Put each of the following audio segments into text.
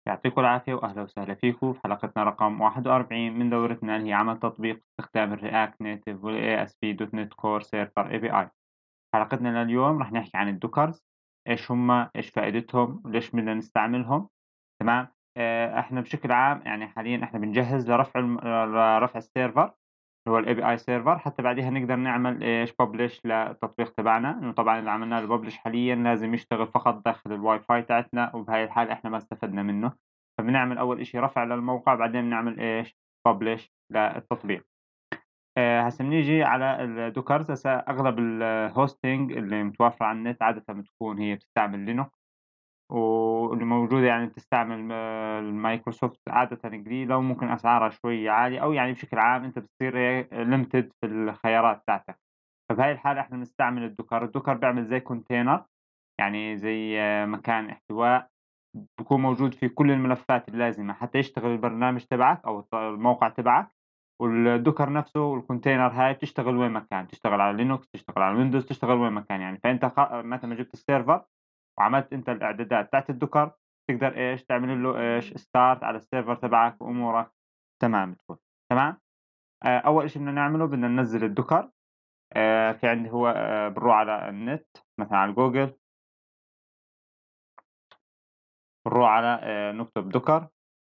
يعطيكم العافية وأهلا وسهلا فيكم في حلقتنا رقم 41 من دورتنا اللي هي عمل تطبيق باستخدام الرياكت نيتف وال ASP.NET Core Server API. حلقتنا لليوم راح نحكي عن الدوكرز، إيش هم، إيش فائدتهم، وليش بدنا نستعملهم. تمام. إحنا بشكل عام يعني حاليا إحنا بنجهز لرفع السيرفر اللي هو ال API server حتى بعديها نقدر نعمل إيش publish للتطبيق تبعنا، إنه طبعًا اللي عملناه له publish حاليًا لازم يشتغل فقط داخل الواي فاي تاعتنا، وبهاي الحالة إحنا ما استفدنا منه، فبنعمل أول إشي رفع للموقع بعدين بنعمل إيش publish للتطبيق. هسا بنيجي على الdockers. هسا أغلب الhosting اللي متوفرة على النت عادةً بتكون هي بتستعمل Linux. واللي موجودة يعني بتستعمل المايكروسوفت عادةً قليلة وممكن أسعارها شوية عالية، أو يعني بشكل عام أنت بتصير إيه limited في الخيارات تاعتك. فبهاي الحالة إحنا بنستعمل الدوكر بيعمل زي container، يعني زي مكان احتواء بيكون موجود فيه كل الملفات اللازمة حتى يشتغل البرنامج تبعك أو الموقع تبعك. والدوكر نفسه والcontainer هاي بتشتغل وين ما كان، تشتغل على لينكس، تشتغل على ويندوز، تشتغل وين ما كان يعني. فأنت متى ما جبت السيرفر وعملت أنت الإعدادات تاعة الدوكر تقدر إيش تعمل له إيش start على السيرفر تبعك وأمورك تمام تكون. تمام. أول إشي بدنا نعمله بدنا ننزّل الدوكر. في عندي هو بنروح على النت مثلًا على جوجل، بنروح على نكتب دوكر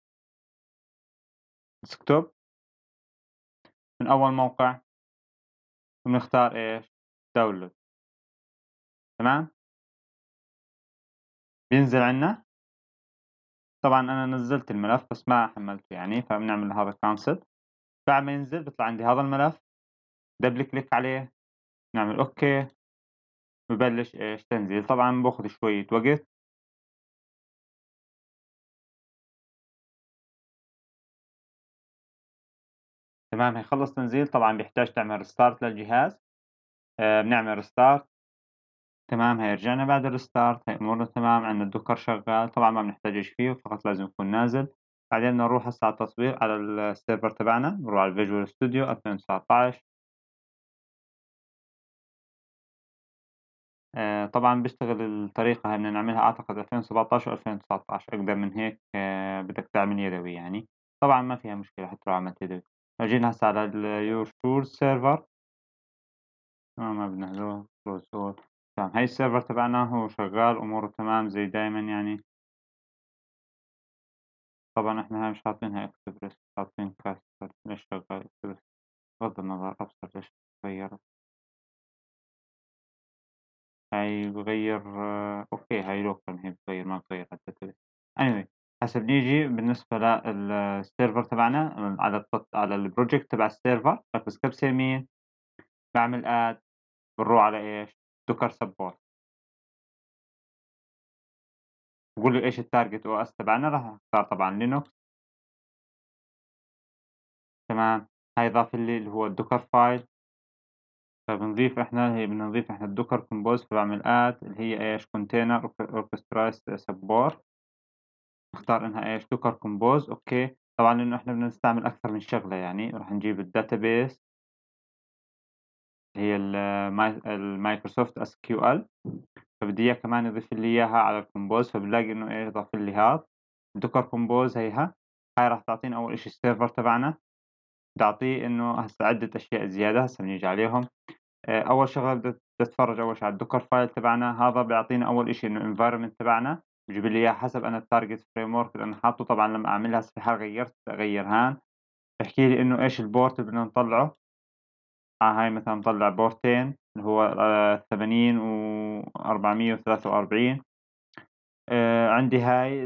ديسكتوب من أول موقع وبنختار إيش download. تمام. بينزل عندنا. طبعًا أنا نزّلت الملف بس ما حمّلته يعني، فبنعمل هذا cancel. بعد ما ينزل بيطلع عندي هذا الملف، double click عليه، نعمل أوكي، ببلش إيش تنزيل. طبعًا بياخد شوية وقت. تمام. هيخلص تنزيل طبعًا بيحتاج تعمل restart للجهاز. بنعمل restart. تمام. هيرجعنا بعد الrestart، هي أمورنا تمام، عندنا الدوكر شغال. طبعًا ما بنحتاجش فيه فقط لازم يكون نازل. بعدين بدنا نروح هسه على التطبيق على السيرفر تبعنا، نروح على الvisual studio 2019. طبعًا بيشتغل الطريقة هاي بدنا نعملها أعتقد 2017 و2019، أقدم من هيك بدك تعمل يدوي يعني. طبعًا ما فيها مشكلة حتى لو عملت يدوي. لو جينا هسه على your tool server. ما بدنا له close all. تمام. هاي السيرفر تبعنا هو شغال أموره تمام زي دايمًا يعني. طبعًا إحنا هاي مش حاطينها express، حاطين caster. ليش شغال express؟ بغض النظر أبصر ليش اتغيرت. هاي بغيّر أوكي هاي local هي بتغيّر ما بتغيّر على الdatabase. anyway. هسه بنيجي بالنسبة الserver تبعنا على على الproject تبع الserver بادوس كبسة يمين، باعمل add، بنروح على إيش docker support. باقول له إيش الtarget OS تبعنا، راح أختار طبعًا linux. تمام. هاي ضاف لي اللي هو الdocker file. فبنضيف إحنا هي بدنا نضيف إحنا الdocker compose، فباعمل add اللي هي إيش container orchestration support. نختار إنها إيش docker compose أوكي. طبعًا لإنه إحنا بدنا نستعمل أكثر من شغلة يعني، راح نجيب الdatabase اللي هي الMicrosoft SQL. فبدي إياه كمان يضيف لي إياها على الcompose، فبنلاقي إنه إيه ضاف لي هذا docker compose هيها. هاي راح تعطينا أول إشي السيرفر تبعنا، بدي أعطيه إنه هسه عدة أشياء زيادة هسه بنيجي عليهم. أول شغلة بدي أتفرج أول شي على الdocker file تبعنا. هذا بيعطينا أول إشي إنه environment تبعنا، بيجيب لي إياه حسب أنا الtarget framework اللي أنا حاطه. طبعًا لمّا أعملها هسه في حال غيّرت أغيّر هان، بيحكي لي إنه إيش الport اللي بدنا نطلعه. هاي مثلًا مطلع بورتين اللي هو 80 و443. عندي هاي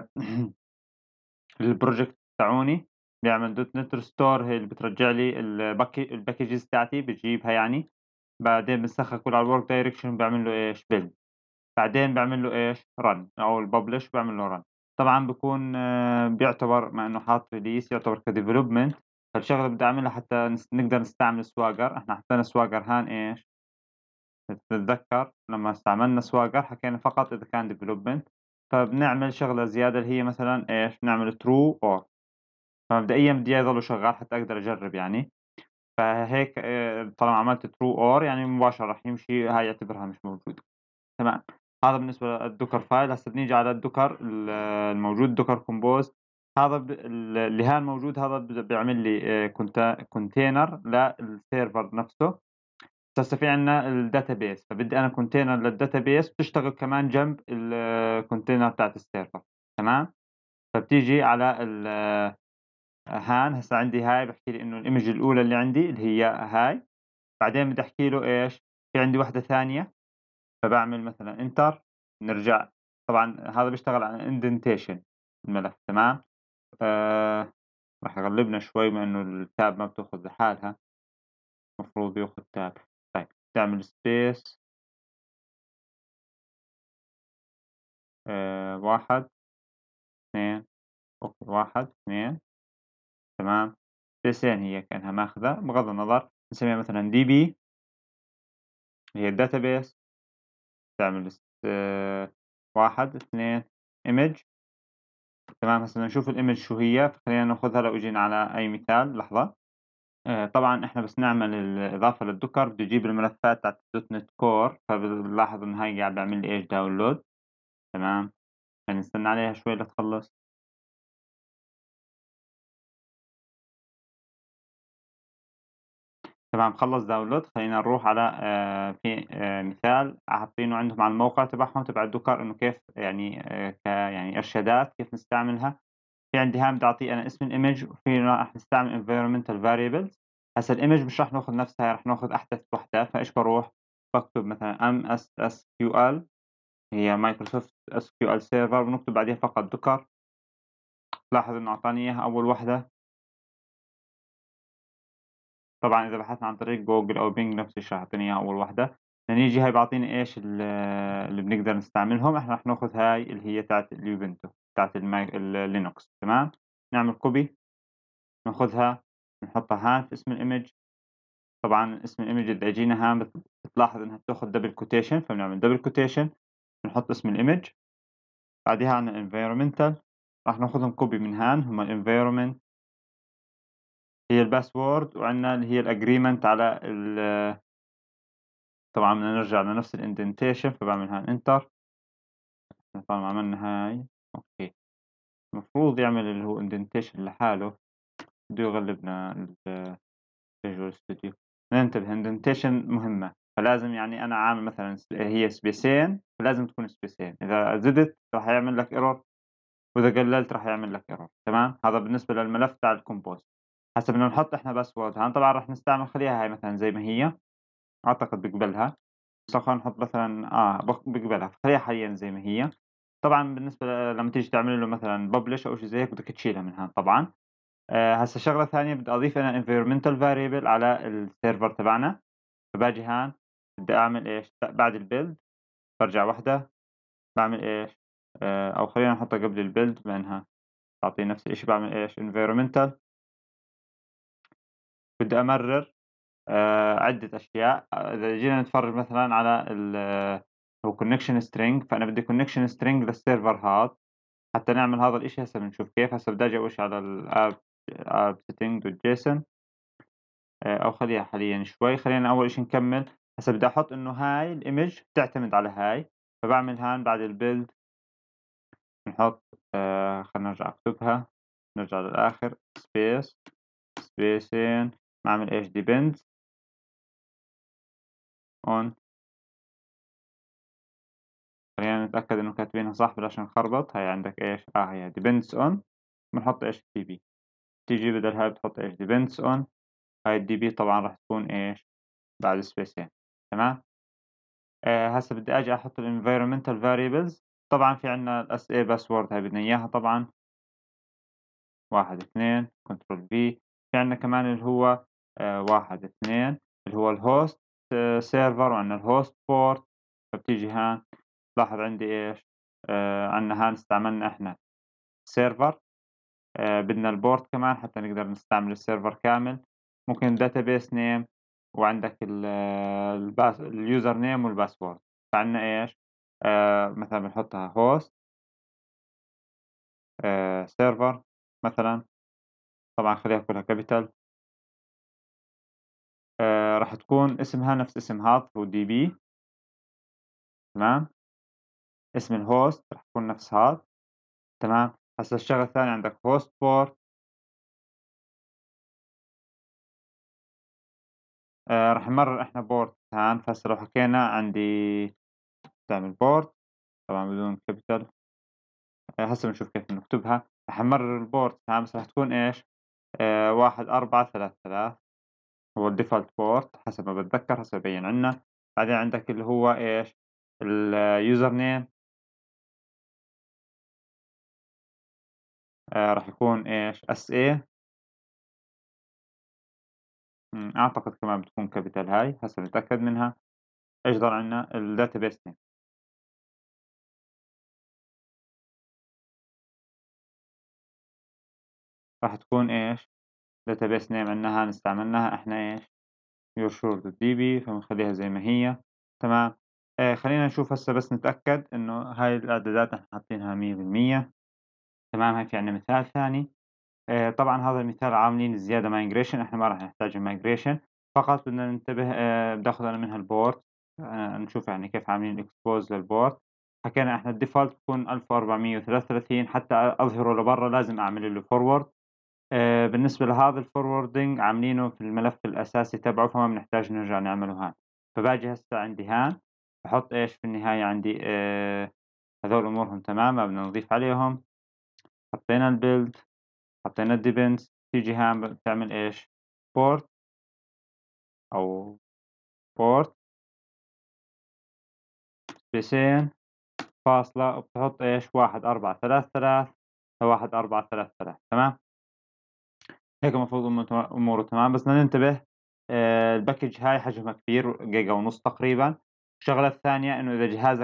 الproject تاعوني بيعمل .NET restore، هي اللي بترجع لي الpackages تاعتي بتجيبها يعني. بعدين بنسخّن كله على الwork direction باعمل له إيش build. بعدين باعمل له إيش run أو الpublish باعمل له run. طبعًا بيكون بيعتبر مع إنه حاط release يعتبر كdevelopment. فالشغلة اللي بدي أعملها حتى نقدر نستعمل swagger. إحنا حطينا swagger هان إيش تتذكّر لمّا استعملنا swagger حكينا فقط إذا كان development. فبنعمل شغلة زيادة اللي هي مثلًا إيش بنعمل true or. فمبدئيًا بدي إياه يضل شغال حتى أقدر أجرّب يعني. فهيك طالما عملت true or يعني مباشرة راح يمشي، هاي اعتبرها مش موجودة. تمام. هذا بالنسبة للدوكر فايل. هسه بنيجي على الدوكر الموجود دوكر كومبوز. هذا اللي هان موجود هذا بيعمل لي كونتينر للسيرفر نفسه. هسه في عندنا الداتابيس، فبدي أنا كونتينر للداتابيس بتشتغل كمان جنب الكونتينر تاعت السيرفر. تمام. فبتيجي على هان هسه عندي هاي بحكي لي إنه الإيمج الأولى اللي عندي اللي هي هاي. بعدين بدي أحكي له إيش، في عندي واحدة ثانية، فباعمل مثلًا enter. نرجع. طبعًا هذا بيشتغل على indentation الملف. تمام. آآ راح يغلبنا شوي بما إنه التاب ما بتاخذ لحالها، المفروض ياخذ تاب. طيب تعمل space 1 2 أوكي 1 2 تمام. سبيسين هي كأنها ماخذة بغض النظر، نسميها مثلًا DB هي الdatabase. تعمل 1 2 image. تمام. هسه بدنا نشوف الimage شو هي، فخلينا ناخذها لو إجينا على أي مثال. لحظة. طبعًا إحنا بس نعمل الإضافة للdocker بده يجيب الملفات تاعة الDotNet Core، فبنلاحظ إنه هاي قاعد بيعمل لي إيش download. تمام. فنستنى عليها شوي لتخلص. تمام خلّص download. خلّينا نروح على في مثال حاطينه عندهم على الموقع تبعهم تبع الdocker إنه كيف يعني يعني إرشادات كيف نستعملها. في عندي هنا بدي أعطيه أنا اسم الimage، وفي راح نستعمل environmental variables. هسا الimage مش راح ناخذ نفسها، راح ناخذ أحدث وحدة. فإيش باروح باكتب مثلًا MSSQL هي Microsoft SQL Server ونكتب بعديها فقط docker. تلاحظ إنه أعطاني إياها أول وحدة. طبعًا إذا بحثنا عن طريق جوجل أو بينج نفس الشي راح يعطيني إياها أول وحدة. نيجي هاي بيعطيني إيش اللي بنقدر نستعملهم. إحنا راح ناخذ هاي اللي هي تاعة الUbuntu تاعة الLinux. تمام. نعمل copy ناخذها نحطها هان في اسم الimage. طبعًا اسم الimage اللي يجينا هان بتلاحظ إنها بتاخذ double quotation، فبنعمل double quotation بنحط اسم الimage. بعديها عندنا environmental راح ناخذهم copy من هان هم الenvironment هي الباسورد، وعندنا اللي هي الagreement على طبعًا بدنا نرجع لنفس الindentation فباعمل هان enter. طالما عملنا هاي أوكي. المفروض يعمل اللي هو indentation لحاله، بده يغلبنا Visual Studio. ننتبه indentation مهمة، فلازم يعني أنا عامل مثلًا هي سبيسين فلازم تكون سبيسين، إذا زدت راح يعمل لك error، وإذا قللت راح يعمل لك error. تمام. هذا بالنسبة للملف تاع الcompose. هسه بدنا نحط إحنا باسورد هان. طبعًا راح نستعمل خليها هاي مثلًا زي ما هي، أعتقد بيقبلها. بس خلينا نحط مثلًا بيقبلها، فخليها حاليًا زي ما هي. طبعًا بالنسبة لمّا تيجي تعمل له مثلًا publish أو شي زي هيك بدك تشيلها من هان طبعًا. هسه شغلة ثانية بدي أضيف أنا environmental variable على السيرفر تبعنا. فباجي هان بدي أعمل إيش، بعد الbuild بارجع وحدة باعمل إيش، أو خلّينا نحطها قبل الbuild بما إنها تعطي نفس الإشي. باعمل إيش environmental بدي أمرر عدة أشياء. إذا جينا نتفرج مثلًا على هو connection string، فأنا بدي connection string للسيرفر هاد. حتى نعمل هذا الإشي هسه بنشوف كيف. هسه بدي أجي أول شي على app setting.json. أو خلّيها حاليًا شوي. خلّينا أول إشي نكمّل. هسه بدي أحط إنه هاي الimage بتعتمد على هاي، فباعمل هان بعد الbuild نحط خلّينا نرجع أكتبها. نرجع للآخر space spacing باعمل إيش depends on. خلّينا نتأكد إنه كاتبينها صح بلاش نخربط. هاي عندك إيش هي depends on. بنحط إيش db. تيجي بدل هاي بتحط إيش depends on. هاي الdb طبعًا راح تكون إيش بعد spacing. تمام. هسه بدي آجي أحط الenvironmental variables. طبعًا في عندنا الSA password هاي بدنا إياها طبعًا. 1 2 control V. في عندنا كمان اللي هو 1 2 اللي هو الhost server، وعندنا الhost port. فبتيجي هان تلاحظ عندي إيش، عندنا هان استعملنا إحنا server. بدنا الport كمان حتى نقدر نستعمل السيرفر كامل. ممكن database name، وعندك الuser name والpassword. فعندنا إيش، مثلًا بنحطها host server مثلًا. طبعًا خليها كلها capital. راح تكون اسمها نفس اسم هذا هو DB. تمام. اسم الhost راح يكون نفس هذا، تمام. هسا الشغلة الثانية عندك host port. راح نمرر إحنا port هان، فهسا لو حكينا عندي تعمل port طبعًا بدون capital. هسه بنشوف كيف نكتبها. راح نمرر الport هان، بس راح تكون إيش، 1433 هو الdefault port حسب ما باتذكر، هسه ببين عندنا. بعدين عندك اللي هو إيش، الuser name راح يكون إيش SA. أعتقد كمان بتكون capital هاي، هسه نتأكد منها. إيش ضل عندنا الdatabase name راح تكون إيش، database name عندنا هان استعملناها إحنا إيش yourshore.db، فبنخليها زي ما هي، تمام. خلينا نشوف هسه بس نتأكد إنه هاي الإعدادات إحنا حاطينها 100%. تمام. هاي في عندنا مثال ثاني. طبعًا هذا المثال عاملين زيادة migration، إحنا ما راح نحتاج الmigration، فقط بدنا ننتبه. باخذ أنا منها الport، نشوف يعني كيف عاملين expose للport. حكينا إحنا الdefault بيكون 1433، حتى أظهره لبرا لازم أعمل له forward. بالنسبة لهذا الforwarding عاملينه في الملف الأساسي تبعه، فما بنحتاج نرجع نعمله هان. فباجي هسه عندي هان، باحط إيش في النهاية عندي هذول أمورهم تمام، ما بدنا نضيف عليهم. حطينا الbuild، حطينا الdepends، تيجي هان بتعمل إيش port أو port سبيسين فاصلة، وبتحط إيش 1433 ل1433، تمام. هيك المفروض أموره تمام، بس بدنا ننتبه. الباكج هاي حجمها كبير، جيجا ونص تقريبًا. الشغلة الثانية إنه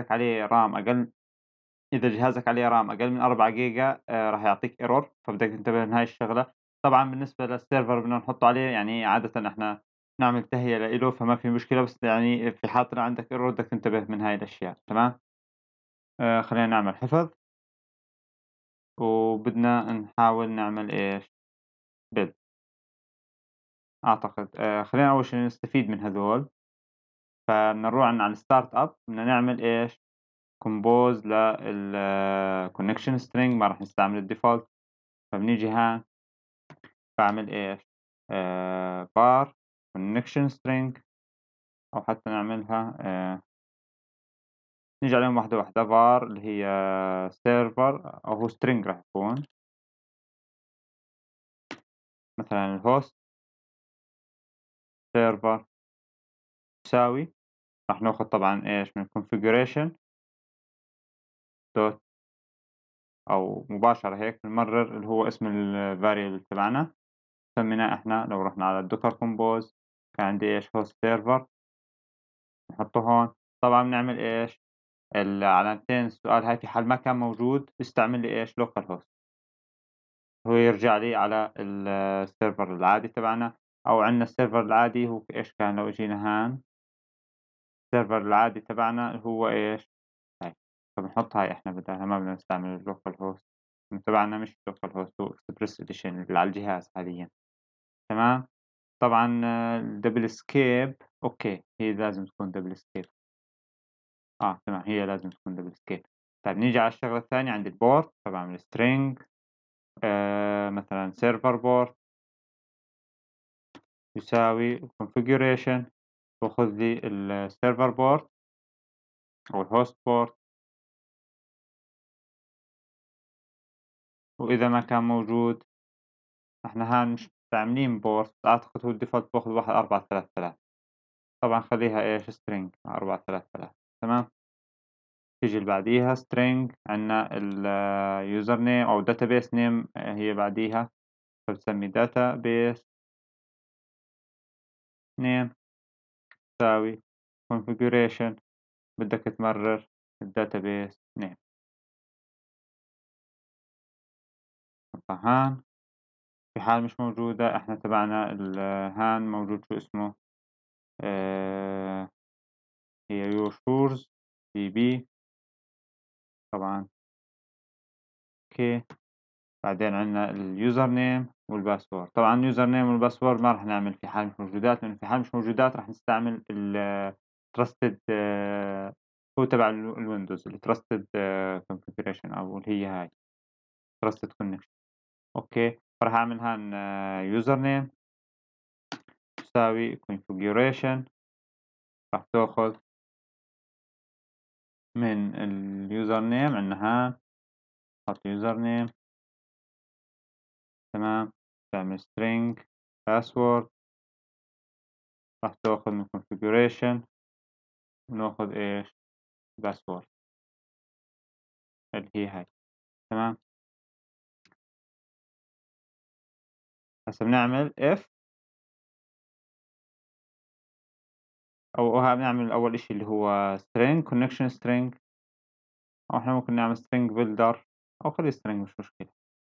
إذا جهازك عليه رام أقل من 4 جيجا راح يعطيك error، فبدك تنتبه من هاي الشغلة. طبعًا بالنسبة للسيرفر بدنا نحطه عليه، يعني عادةً إحنا نعمل تهيئة لإله فما في مشكلة، بس يعني في حالة إنه عندك error بدك تنتبه من هاي الأشياء، تمام. خلينا نعمل حفظ، وبدنا نحاول نعمل إيش build. أعتقد خلينا أول شي نستفيد من هذول. فبدنا نروح على الstart up، بدنا نعمل إيش compose connection string، ما راح نستعمل الdefault. فبنيجي هان باعمل إيش var connection string، أو حتى نعملها نيجي عليهم واحدة واحدة. var اللي هي server، أو هو string راح يكون مثلًا الhost server يساوي، راح ناخد طبعًا إيش من configuration dot، أو مباشرة هيك بنمرر اللي هو اسم الvariable تبعنا. سميناه إحنا لو رحنا على الdocker compose كان عندي إيش host server، نحطه هون. طبعًا بنعمل إيش العلامتين السؤال هاي، في حال ما كان موجود استعمل لي إيش local host، هو يرجع لي على السيرفر العادي تبعنا. أو عندنا السيرفر العادي هو إيش كان، لو إجينا هان السيرفر العادي تبعنا هو إيش هاي، فبنحط هاي إحنا بدالها، ما بدنا نستعمل الlocal host تبعنا، مش local host، هو express edition اللي على الجهاز حاليًا، تمام. طبعًا الdouble escape أوكي، هي لازم تكون double escape. تمام، هي لازم تكون double escape. طيب نيجي على الشغلة الثانية عند الport، فباعمل string مثلًا server port يساوي configuration، وخُذ لي الserver port أو الhost port، وإذا ما كان موجود إحنا هان مش مستعملين port، أعتقد هو الdefault باخذ 1433. طبعًا خلّيها إيش string 433، تمام. تيجي اللي بعديها string، عندنا الuser name أو database name هي بعديها، فبتسمي database name تساوي configuration، بدك تمرر الdatabase name. هان في حال مش موجودة إحنا تبعنا هان موجود شو اسمه آآ هي yours db طبعًا أوكي. بعدين عندنا الuser name والpassword. طبعًا الuser name والpassword ما راح نعمل في حال مش موجودات، لإنه في حال مش موجودات راح نستعمل trusted هو تبع الويندوز الtrusted configuration أو اللي هي هاي trusted connection. أوكي، راح أعمل هان username تساوي configuration، راح تاخذ من الusername عندنا هان، حط username تمام، تعمل string password، راح تاخذ من configuration وناخذ إيش password اللي هي هاي. تمام، هسه بنعمل if أو بنعمل أول إشي اللي هو string connection string، أو إحنا ممكن نعمل string builder أو خلي string مش مشكلة.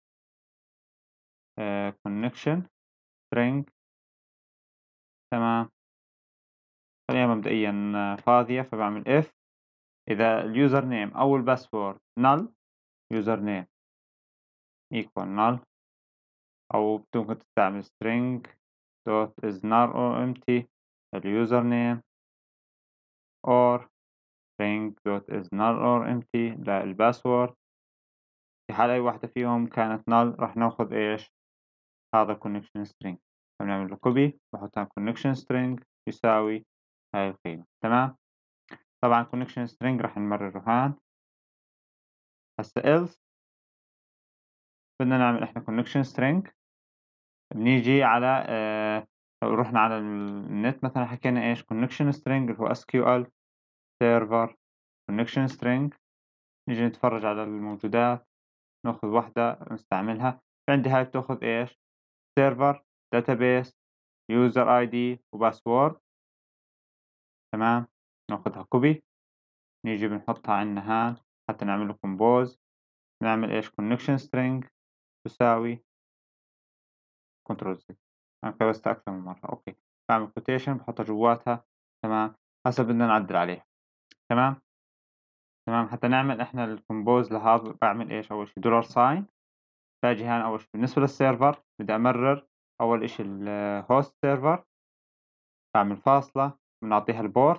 connection string تمام، خليها مبدئيًا فاضية، فباعمل if إذا اليوزر نيم أو الباسورد null user name equal null، أو ممكن تستعمل string dot is null or empty اليوزر نيم or string dot is null or empty للباسورد. في حال أي واحدة فيهم كانت null راح ناخذ إيش هذا connection string، فبنعمل له copy بحطها connection string يساوي هاي القيمة. تمام، طبعا connection string راح نمرره هان. هسه else بدنا نعمل إحنا connection string، بنيجي على لو رُحنا على النت مثلًا حكينا إيش connection string اللي هو SQL server connection string، نيجي نتفرج على الموجودات، ناخذ واحدة نستعملها. عندي هاي بتاخذ إيش server database user ID وpassword. تمام، ناخذها copy نيجي بنحطها عندنا هان حتى نعمل له compose، نعمل إيش connection string تساوي control Z. أنا كبستها أكثر من مرة. أوكي، باعمل quotation باحطها جواتها. تمام، هسه بدنا نعدل عليها. تمام، تمام، حتى نعمل إحنا الcompose لهذا باعمل إيش أول شي $sign، باجي هون أول شي بالنسبة للسيرفر بدي أمرر أول إشي الhost server، باعمل فاصلة بنعطيها الport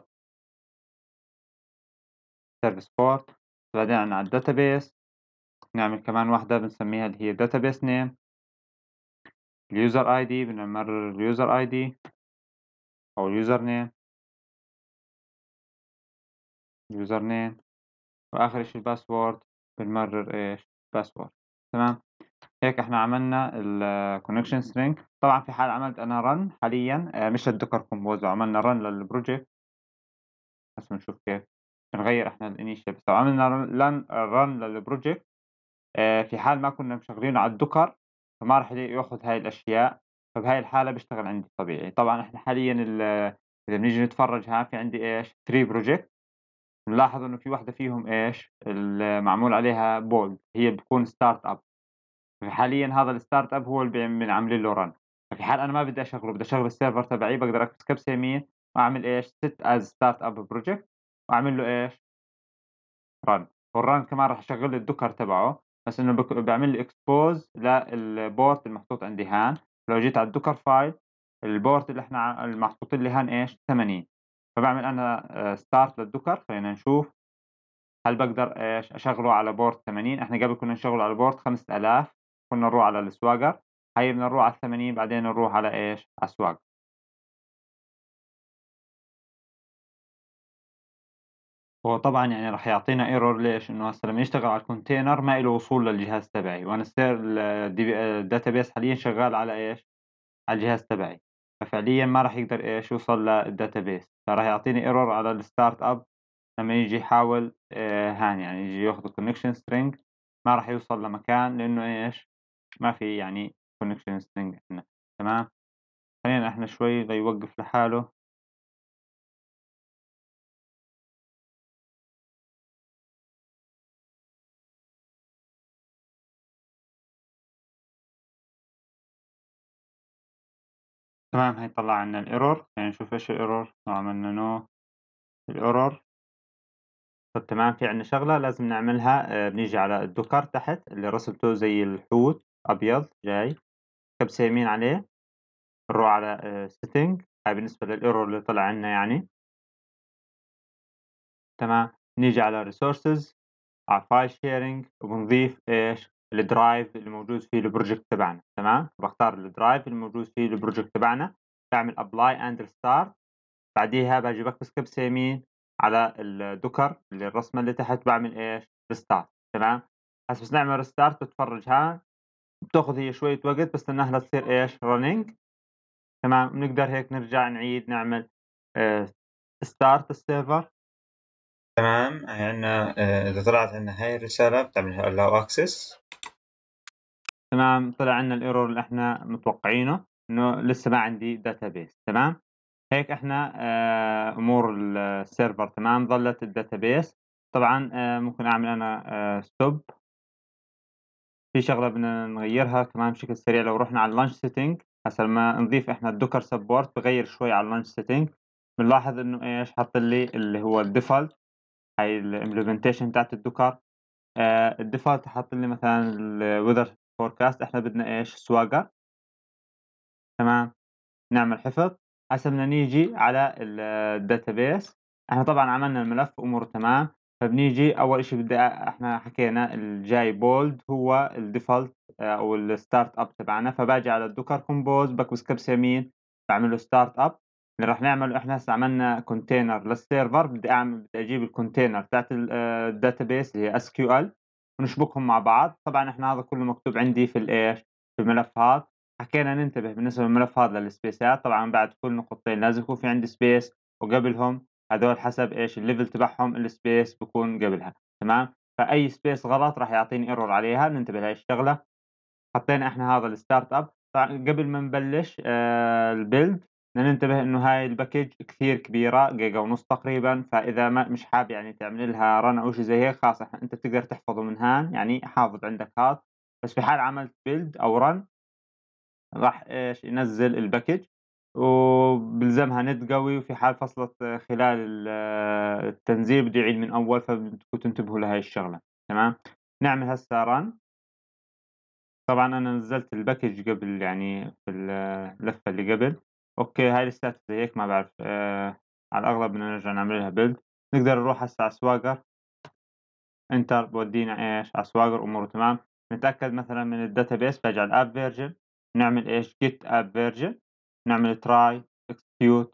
service port، بعدين عندنا على الdatabase نعمل كمان واحدة بنسميها اللي هي database name، الuser ID بدنا نمرر الuser ID أو الuser name user name، وآخر إشي الباسورد بنمرر إيش password. تمام، هيك إحنا عملنا الconnection string. طبعًا في حال عملت أنا run حاليًا مش الdocker compose، لو عملنا run للproject هسه بنشوف كيف بنغيّر إحنا الinitial. بس لو عملنا run للproject في حال ما كنا مشغلينه على الdocker فما راح ياخذ هاي الأشياء، فبهاي الحالة بيشتغل عندي طبيعي. طبعًا إحنا حاليًا إذا بنيجي نتفرج ها في عندي إيش 3 project، بنلاحظ إنه في واحدة فيهم إيش معمول عليها bold هي بتكون start up، فحاليًا هذا الstart up هو اللي عاملين له run. ففي حال أنا ما بدي أشغله بدي أشغل السيرفر تبعي باقدر أكبس كبسة يمين وأعمل إيش set as start up project وأعمل له إيش run، والrun كمان راح يشغل لي الdocker تبعه، بس إنه بيعمل لي expose للport المحطوط عندي هان. لو جيت على الdocker file الport اللي إحنا المحطوطين لي هان إيش 80، فباعمل أنا start للdocker. خلينا نشوف هل باقدر إيش أشغله على port 80. إحنا قبل كنا نشغله على port 5000، كنا نروح على الswagger، هي بدنا نروح على ال80 بعدين نروح على إيش على swagger. هو طبعًا يعني راح يعطينا error ليش؟ إنه هسه لمّا يشتغل على الcontainer ما إله وصول للجهاز تبعي، وأنا الdatabase حاليًا شغال على إيش على الجهاز تبعي، ففعليًا ما راح يقدر إيش يوصل للdatabase، فراح يعطيني error على الstart up لمّا ييجي يحاول هان يعني ييجي ياخذ الconnection string ما راح يوصل لمكان لإنه إيش ما في يعني connection string عندنا. تمام، خلينا إحنا شوي ليوقف لحاله. تمام، هي طلع لنا الerror. خلينا نشوف إيش الerror لو عملنا no الerror. طب تمام، في عندنا شغلة لازم نعملها بنيجي على الدوكر تحت اللي رسمته زي الحوت أبيض جاي، كبسة يمين عليه بنروح على setting، هاي بالنسبة للerror اللي طلع عنا يعني. تمام، نيجي على resources على file sharing وبنضيف إيش الدرايف اللي موجود فيه البروجكت تبعنا. تمام، باختار الدرايف اللي موجود فيه البروجكت تبعنا، باعمل apply and restart. بعديها باجي بكبس كبسة يمين على الدوكر اللي الرسمة اللي تحت، باعمل إيش restart. تمام، هسه بس نعمل restart بتفرج ها، بتاخذ هي شوية وقت بس إنها تصير إيش running. تمام، بنقدر هيك نرجع نعيد نعمل آآ start السيرفر. تمام، هي عندنا إذا طلعت عندنا هاي الرسالة بتعمل allow access. تمام، طلع عندنا الerror اللي إحنا متوقعينه، إنه لسه ما عندي database. تمام، هيك إحنا أمور السيرفر تمام، ظلت الdatabase. طبعًا ممكن أعمل أنا stop. في شغلة بدنا نغيّرها كمان بشكل سريع. لو رُحنا على الlaunch setting هسا لمّا نضيف إحنا الdocker support بغيّر شوي على الlaunch setting، بنلاحظ إنه إيش حاط لي اللي هو الdefault، هاي الimplementation تاعة الdocker. الdefault حاط لي مثلًا الweather forecast، إحنا بدنا إيش swagger. تمام، نعمل حفظ. هسه بدنا نيجي على الdatabase. إحنا طبعًا عملنا الملف أموره تمام، فبنيجي أول إشي بدي إحنا حكينا الجاي bold هو الdefault أو الstart up تبعنا، فباجي على الdocker compose باكبس كبسة يمين، باعمل له start up. اللي راح نعمله إحنا هسه عملنا container للسيرفر، بدي أجيب الcontainer تاعة الdatabase اللي هي SQL ونشبكهم مع بعض. طبعًا إحنا هذا كله مكتوب عندي في الإيش في الملفات. حكينا ننتبه بالنسبة للملف هذا للسبيسات، طبعًا بعد كل نقطتين لازم يكون في عندي space وقبلهم هذول حسب إيش الlevel تبعهم الspace بيكون قبلها. تمام، فأي space غلط راح يعطيني error عليها، ننتبه لهاي الشغلة. حطينا إحنا هذا الstart up. طبعًا قبل ما نبلش الbuild بدنا ننتبه إنه هاي الpackage كثير كبيرة، جيجا ونص تقريبًا، فإذا ما مش حابب يعني تعمل لها run أو شي زي هيك خلاص أنت بتقدر تحفظه من هان، يعني حافظ عندك هاد. بس في حال عملت build أو run راح إيش ينزّل الpackage وبيلزمها نت قوي، وفي حال فصلت خلال التنزيل بده يعيد من أول، فبدكم تنتبهوا لهاي الشغلة. تمام، نعمل هسه run. طبعًا أنا نزّلت الpackage قبل يعني في اللفة اللي قبل. أوكي، هاي لساتها زي هيك ما باعرف على الأغلب بدنا نرجع نعمل لها build. نقدر نروح هسه على swagger enter بودينا إيش على swagger أموره تمام. نتأكد مثلًا من الdatabase باجي على الapp version، نعمل إيش get app version، نعمل try execute،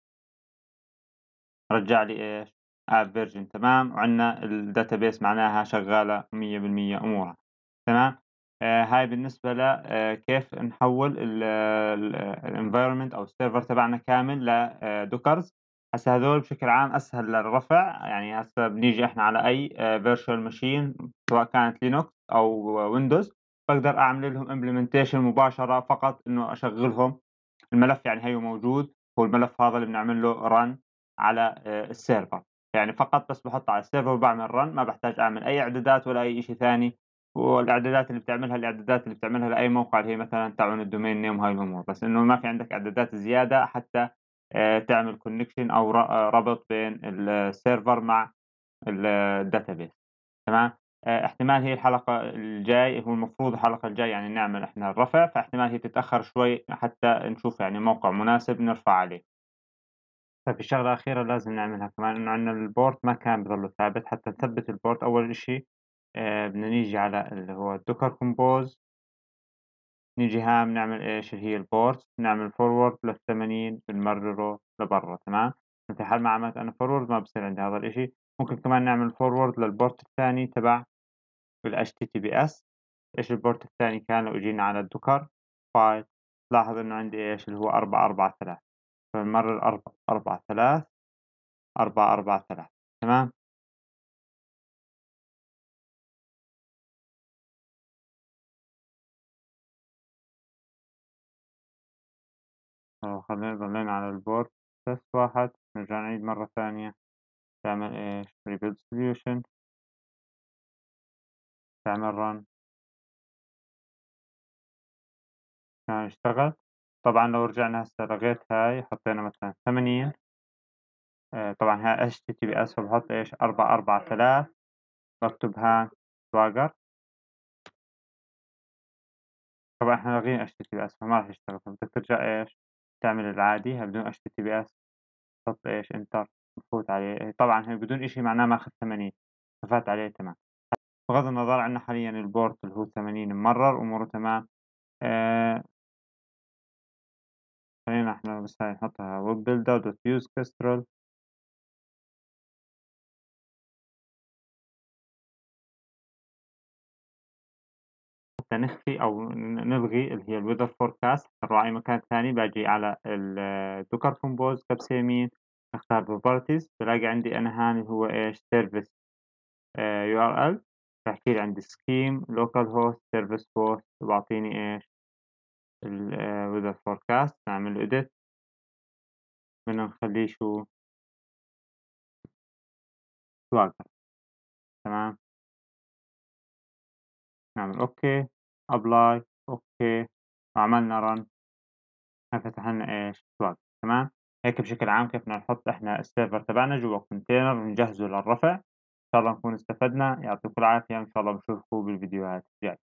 رجّع لي إيش app version تمام، وعندنا الdatabase معناها شغّالة 100% أمورها. تمام، هاي بالنسبة كيف نحوّل الenvironment أو الserver تبعنا كامل dockers. هسا هذول بشكل عام أسهل للرفع. يعني هسا بنيجي إحنا على أي virtual machine سواء كانت Linux أو Windows، باقدر أعمل لهم implementation مباشرة، فقط إنه أشغّلهم. الملف يعني هيّ موجود، هو الملف هذا اللي بنعمل له run على السيرفر. يعني فقط بس باحطه على السيرفر وباعمل run، ما باحتاج أعمل أي إعدادات ولا أي إشي ثاني. والإعدادات اللي بتعملها الإعدادات اللي بتعملها لأي موقع اللي هي مثلًا تبعون الdomain name وهاي الأمور، بس إنه ما في عندك إعدادات زيادة حتى تعمل connection أو ربط بين السيرفر مع الdatabase. تمام، احتمال هي الحلقة الجاي، هو المفروض الحلقة الجاية يعني نعمل إحنا الرفع، فاحتمال هي تتأخر شوي حتى نشوف يعني موقع مناسب نرفع عليه. طيب في شغلة أخيرة لازم نعملها كمان، إنه عندنا الport ما كان بضله ثابت. حتى نثبت الport أول إشي بدنا نيجي على اللي هو docker compose، نيجي هام نعمل إيش اللي هي الport، نعمل forward لل80 بنمرره لبرا. تمام، في حال ما عملت أنا forward ما بصير عندي هذا الإشي. ممكن كمان نعمل forward للport الثاني تبع الHTTPS. إيش الport الثاني كان لو جينا على الdocker file لاحظ إنه عندي إيش اللي هو 443، فبنمرر 443 443. تمام. خلّينا ضلينا على الboard بس واحد، نرجع نعيد مرة ثانية. تعمل إيش rebuild solution، تعمل run عشان يشتغل. طبعًا لو رجعنا هسه لغيت هاي حطينا مثلًا 80 طبعًا هاي HTTPS، فباحط إيش 443 باكتب هان swagger. طبعًا إحنا لاغيين HTTPS فما راح يشتغل، فبدك ترجع إيش تعمل العادي بدون HTTPS، تحط إيش enter. بافوت عليه طبعًا هي بدون إشي معناه ماخذ 80 ففات عليه تمام. بغض النظر عندنا حاليًا الport اللي هو 80 ممرّر أموره تمام. آآ خلّينا إحنا بس هاي نحطها web builder dot use kestrel. حتى نخفي أو نلغي اللي هي الweather forecast نروح أي مكان ثاني باجي على docker compose كبسة يمين، باختار properties بالاقي عندي أنا هون اللي هو إيش service URL باحكي لي عندي scheme localhost service host وبيعطيني إيش weather forecast نعمل له edit بدنا نخليه شو swagger تمام. نعمل أوكي apply أوكي وعملنا run فتح لنا إيش swagger تمام. هيك بشكل عام كيف بدنا نحط إحنا السيرفر تبعنا جوا كونتينر ونجهزه للرفع. إن شاء الله نكون استفدنا، يعطيكم العافية، إن شاء الله بنشوفكم بالفيديوهات الجاية.